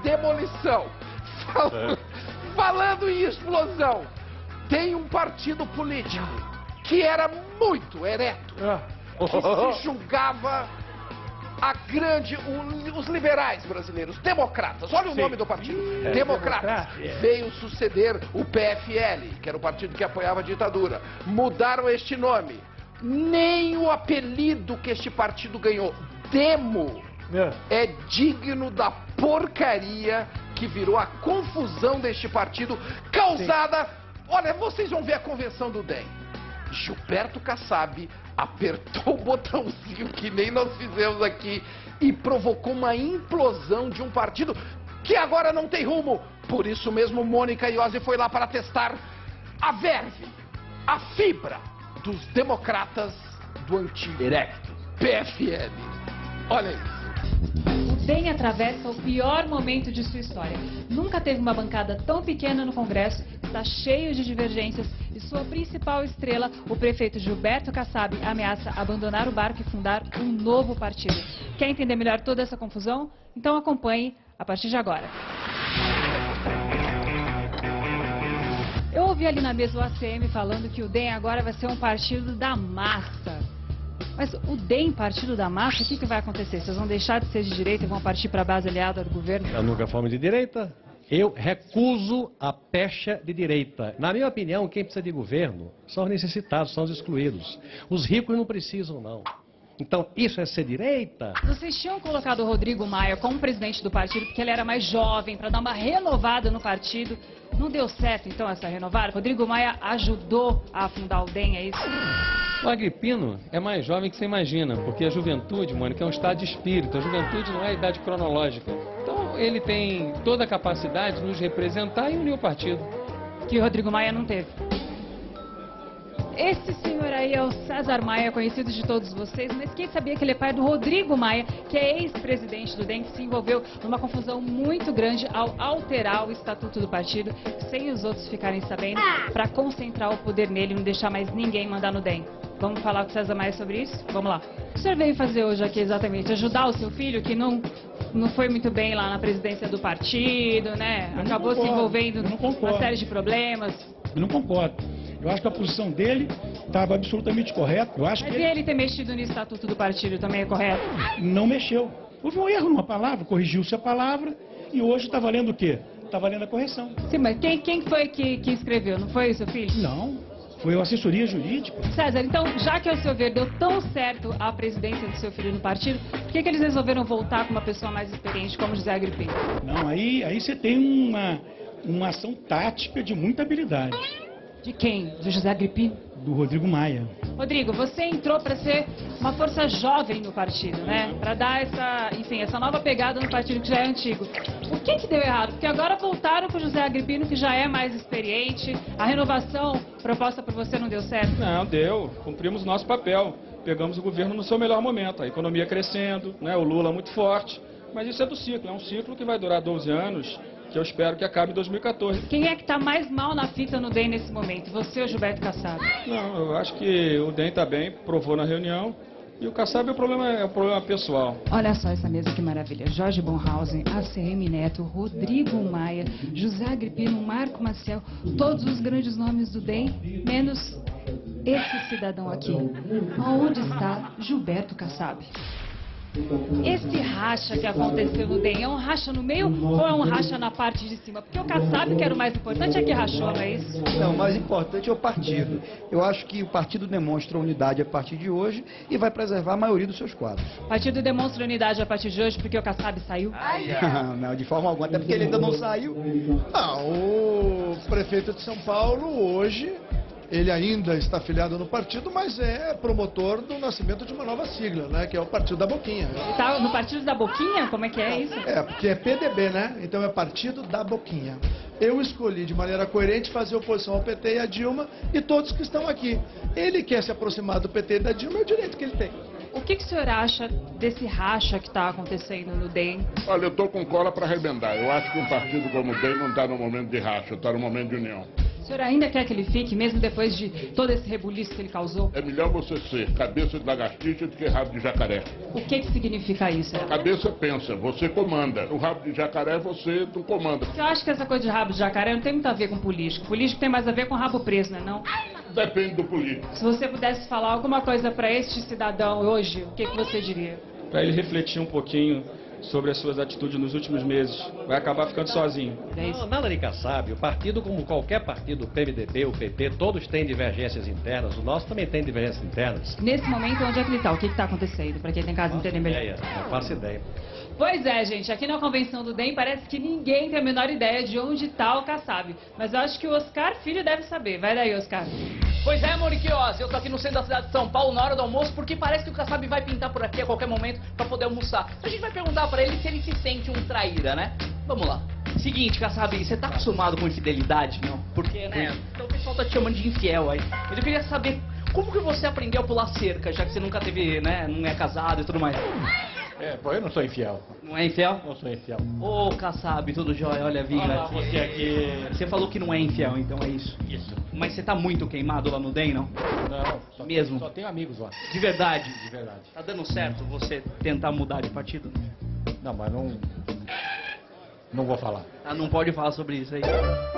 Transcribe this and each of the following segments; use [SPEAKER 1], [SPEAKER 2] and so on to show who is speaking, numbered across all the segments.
[SPEAKER 1] demolição. Falando em explosão, tem um partido político que era muito ereto, que se julgava os liberais brasileiros, democratas. Olha o nome do partido, democratas. Veio suceder o PFL, que era o partido que apoiava a ditadura. Mudaram este nome. Nem o apelido que este partido ganhou, Demo, é digno da porcaria que virou a confusão deste partido, causada... Olha, vocês vão ver a convenção do DEM. Gilberto Kassab apertou o botãozinho que nem nós fizemos aqui e provocou uma implosão de um partido que agora não tem rumo. Por isso mesmo, Mônica Iose foi lá para testar a verve, a fibra dos democratas do antigo PFL. Olha isso.
[SPEAKER 2] O DEM atravessa o pior momento de sua história. Nunca teve uma bancada tão pequena no Congresso, está cheio de divergências e sua principal estrela, o prefeito Gilberto Kassab, ameaça abandonar o barco e fundar um novo partido. Quer entender melhor toda essa confusão? Então acompanhe a partir de agora. Eu ouvi ali na mesa o ACM falando que o DEM agora vai ser um partido da massa. Mas o DEM, partido da massa, o que vai acontecer? Vocês vão deixar de ser de direita e vão partir para a base aliada do governo?
[SPEAKER 3] Eu nunca fomos de direita. Eu recuso a pecha de direita. Na minha opinião, quem precisa de governo são os necessitados, são os excluídos. Os ricos não precisam, não. Então, isso é ser direita?
[SPEAKER 2] Vocês tinham colocado o Rodrigo Maia como presidente do partido porque ele era mais jovem, para dar uma renovada no partido. Não deu certo, então, essa renovada? Rodrigo Maia ajudou a fundar o DEM, é isso?
[SPEAKER 4] O Agripino é mais jovem que você imagina, porque a juventude, Mônica, é um estado de espírito. A juventude não é a idade cronológica. Então, ele tem toda a capacidade de nos representar e unir o partido.
[SPEAKER 2] Que o Rodrigo Maia não teve. Esse senhor aí é o César Maia, conhecido de todos vocês, mas quem sabia que ele é pai do Rodrigo Maia, que é ex-presidente do DEM, que se envolveu numa confusão muito grande ao alterar o estatuto do partido, sem os outros ficarem sabendo, para concentrar o poder nele e não deixar mais ninguém mandar no DEM. Vamos falar com o César Maia sobre isso? Vamos lá. O que o senhor veio fazer hoje aqui exatamente? Ajudar o seu filho, que não foi muito bem lá na presidência do partido, né? Acabou se envolvendo numa série de problemas.
[SPEAKER 5] Eu não concordo. Eu acho que a posição dele estava absolutamente correta. Eu acho
[SPEAKER 2] Mas
[SPEAKER 5] que
[SPEAKER 2] ele ter mexido no estatuto do partido também é correto?
[SPEAKER 5] não mexeu. Houve um erro numa palavra, corrigiu-se a palavra e hoje está valendo o quê? Está valendo a correção.
[SPEAKER 2] Sim, mas quem foi que escreveu? Não foi o seu filho?
[SPEAKER 5] Não, foi a assessoria jurídica.
[SPEAKER 2] César, então, já que ao seu ver deu tão certo a presidência do seu filho no partido, por que eles resolveram voltar com uma pessoa mais experiente como José Agripino?
[SPEAKER 5] Não, aí você tem uma ação tática de muita habilidade.
[SPEAKER 2] De quem? Do José Agripino?
[SPEAKER 5] Do Rodrigo Maia.
[SPEAKER 2] Rodrigo, você entrou para ser uma força jovem no partido, né? Para dar essa nova pegada no partido que já é antigo. O que deu errado? Porque agora voltaram com o José Agripino, que já é mais experiente. A renovação proposta por você não deu certo?
[SPEAKER 4] Não, deu. Cumprimos o nosso papel. Pegamos o governo no seu melhor momento. A economia crescendo, né? O Lula muito forte. Mas isso é do ciclo. É um ciclo que vai durar 12 anos, que eu espero que acabe em 2014.
[SPEAKER 2] Quem é que está mais mal na fita no DEM nesse momento? Você ou Gilberto Kassab?
[SPEAKER 4] Não, eu acho que o DEM está bem, provou na reunião. E o Kassab é o problema pessoal.
[SPEAKER 2] Olha só essa mesa que maravilha. Jorge Bonhausen, ACM Neto, Rodrigo Maia, José Agripino, Marco Maciel, todos os grandes nomes do DEM, menos esse cidadão aqui. Onde está Gilberto Kassab? Esse racha que aconteceu no DEM é um racha no meio ou é um racha na parte de cima? Porque o Kassab, que era o mais importante, é que rachou, não é isso?
[SPEAKER 6] Não, o mais importante é o partido. Eu acho que o partido demonstra unidade a partir de hoje e vai preservar a maioria dos seus quadros.
[SPEAKER 2] O partido demonstra unidade a partir de hoje porque o Kassab saiu?
[SPEAKER 6] Não, de forma alguma, até porque ele ainda não saiu.
[SPEAKER 7] Não, o prefeito de São Paulo hoje, ele ainda está afiliado no partido, mas é promotor do nascimento de uma nova sigla, né? Que é o Partido da Boquinha.
[SPEAKER 2] Tá no Partido da Boquinha? Como é que é isso?
[SPEAKER 7] É, porque é PDB, né? Então é Partido da Boquinha. Eu escolhi de maneira coerente fazer oposição ao PT e à Dilma e todos que estão aqui. Ele quer se aproximar do PT e da Dilma, é o direito que ele tem.
[SPEAKER 2] O que o senhor acha desse racha que está acontecendo no DEM?
[SPEAKER 8] Olha, eu estou com cola para arrebentar. Eu acho que um partido como o DEM não está no momento de racha, está no momento de união.
[SPEAKER 2] O senhor ainda quer que ele fique, mesmo depois de todo esse rebuliço que ele causou?
[SPEAKER 8] É melhor você ser cabeça de lagartixa do que rabo de jacaré.
[SPEAKER 2] O que significa isso?
[SPEAKER 8] A cabeça pensa, você comanda. O rabo de jacaré, você não comanda.
[SPEAKER 2] Você acha que essa coisa de rabo de jacaré não tem muito a ver com político? Político tem mais a ver com rabo preso, não é não?
[SPEAKER 8] Depende do político.
[SPEAKER 2] Se você pudesse falar alguma coisa para este cidadão hoje, o que você diria?
[SPEAKER 9] Para ele refletir um pouquinho sobre as suas atitudes nos últimos meses. Vai acabar ficando sozinho.
[SPEAKER 3] Não, nada de Kassab. O partido, como qualquer partido, o PMDB, o PP, todos têm divergências internas. O nosso também tem divergências internas.
[SPEAKER 2] Nesse momento, onde é que ele está? O que está acontecendo? Para quem tem casa entender melhor.
[SPEAKER 3] Não faço ideia.
[SPEAKER 2] Pois é, gente. Aqui na convenção do DEM parece que ninguém tem a menor ideia de onde está o Kassab. Mas eu acho que o Oscar Filho deve saber. Vai daí, Oscar.
[SPEAKER 10] Pois é, Moriquios, eu tô aqui no centro da cidade de São Paulo na hora do almoço porque parece que o Kassab vai pintar por aqui a qualquer momento pra poder almoçar. A gente vai perguntar pra ele se ele se sente um traíra, né? Vamos lá. Seguinte, Kassab, você tá acostumado com infidelidade, não? Porque, né, então o pessoal tá te chamando de infiel aí. Mas eu queria saber, como que você aprendeu a pular cerca, já que você nunca teve, né, não é casado e tudo mais?
[SPEAKER 11] Pô, eu não sou infiel.
[SPEAKER 10] Não é infiel?
[SPEAKER 11] Não sou infiel.
[SPEAKER 10] Ô, Kassab, tudo jóia, olha, vim aqui.
[SPEAKER 11] Você aqui...
[SPEAKER 10] Você falou que não é infiel, então é isso?
[SPEAKER 11] Isso.
[SPEAKER 10] Mas você tá muito queimado lá no DEM, não?
[SPEAKER 11] Não,
[SPEAKER 10] Mesmo?
[SPEAKER 11] Só tenho amigos lá.
[SPEAKER 10] De verdade?
[SPEAKER 11] De verdade.
[SPEAKER 10] Tá dando certo você tentar mudar de partido?
[SPEAKER 11] Não, mas não vou falar.
[SPEAKER 10] Ah, não pode falar sobre isso aí.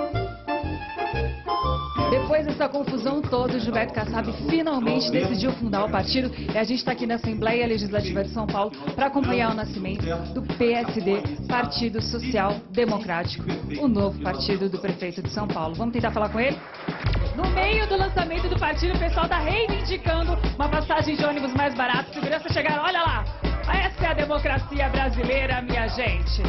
[SPEAKER 2] Depois dessa confusão toda, o Gilberto Kassab finalmente decidiu fundar o partido e a gente está aqui na Assembleia Legislativa de São Paulo para acompanhar o nascimento do PSD, Partido Social Democrático, o novo partido do prefeito de São Paulo. Vamos tentar falar com ele? No meio do lançamento do partido, o pessoal está reivindicando uma passagem de ônibus mais barata. Segurança chegaram, olha lá, essa é a democracia brasileira, minha gente.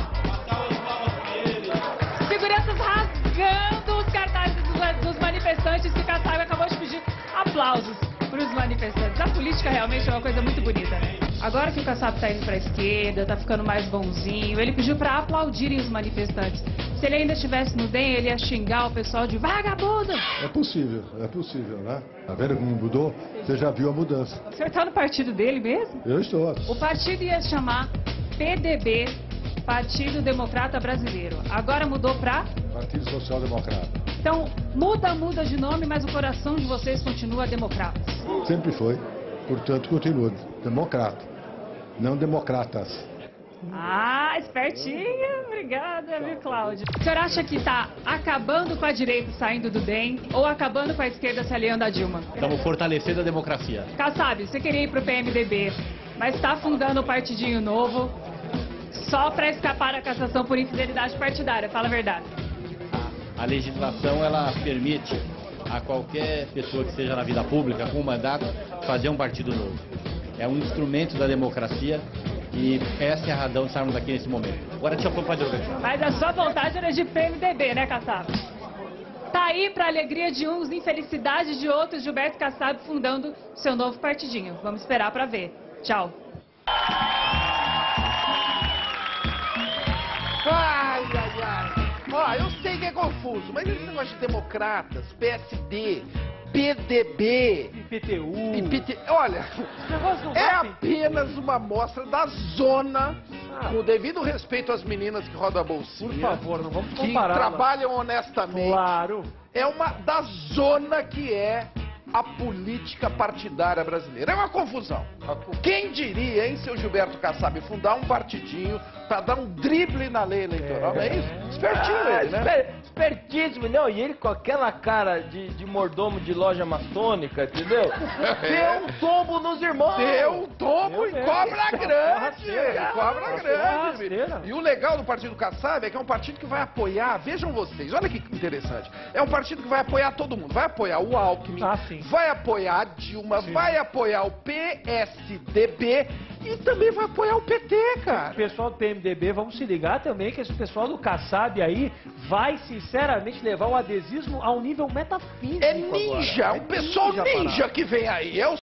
[SPEAKER 2] Seguranças rasgando os cartazes dos manifestantes que o Kassab acabou de pedir aplausos para os manifestantes. A política realmente é uma coisa muito bonita, né? Agora que o Kassab está indo para a esquerda, está ficando mais bonzinho, ele pediu para aplaudirem os manifestantes. Se ele ainda estivesse no DEM, ele ia xingar o pessoal de vagabundo.
[SPEAKER 12] É possível, né? Tá vendo como mudou? Você já viu a mudança.
[SPEAKER 2] O senhor está no partido dele mesmo?
[SPEAKER 12] Eu estou.
[SPEAKER 2] O partido ia se chamar PDB, Partido Democrata Brasileiro. Agora mudou para?
[SPEAKER 12] Partido Social Democrata.
[SPEAKER 2] Então, muda de nome, mas o coração de vocês continua democrata.
[SPEAKER 12] Sempre foi. Portanto, continua democrata. Não democratas.
[SPEAKER 2] Ah, espertinha. Obrigada, viu, Cláudio? O senhor acha que está acabando com a direita saindo do DEM ou acabando com a esquerda se aliando a Dilma?
[SPEAKER 11] Estamos fortalecendo a democracia.
[SPEAKER 2] Kassab, você queria ir para o PMDB, mas está fundando um partidinho novo só para escapar da cassação por infidelidade partidária. Fala a verdade.
[SPEAKER 11] A legislação, ela permite a qualquer pessoa que esteja na vida pública com um mandato fazer um partido novo. É um instrumento da democracia e essa é a razão de estarmos aqui nesse momento. Agora deixa eu pôr para organizar.
[SPEAKER 2] Mas a sua vontade era de PMDB, né, Kassab? Tá aí para alegria de uns, infelicidade de outros, Gilberto Kassab fundando seu novo partidinho. Vamos esperar para ver. Tchau.
[SPEAKER 1] Ai, ai, ai. Ó, eu sei que é confuso, mas esse negócio de democratas, PSD, PDB...
[SPEAKER 11] IPTU...
[SPEAKER 1] Olha, é apenas uma amostra da zona, com o devido respeito às meninas que rodam a bolsinha.
[SPEAKER 11] Por favor, não vamos
[SPEAKER 1] que
[SPEAKER 11] comparar.
[SPEAKER 1] trabalham honestamente.
[SPEAKER 11] Claro.
[SPEAKER 1] É uma da zona que é a política partidária brasileira. É uma confusão. Quem diria, hein, seu Gilberto Kassab, fundar um partidinho para dar um drible na lei eleitoral, não é isso? Espertinho ele, né?
[SPEAKER 13] Espertíssimo, não, e ele com aquela cara de mordomo de loja maçônica, entendeu? Deu um tombo nos irmãos!
[SPEAKER 1] Deu um tombo e cobra grande! Cobra grande! E o legal do partido Kassab é que é um partido que vai apoiar, vejam vocês, olha que interessante, é um partido que vai apoiar todo mundo, vai apoiar o Alckmin, vai apoiar a Dilma, vai apoiar o PSDB e também vai apoiar o PT, cara.
[SPEAKER 13] O pessoal do PMDB, vamos se ligar também que esse pessoal do Kassab aí vai, sinceramente, levar o adesismo a um nível metafísico.
[SPEAKER 1] É ninja,
[SPEAKER 13] agora.
[SPEAKER 1] um pessoal ninja que vem aí. É o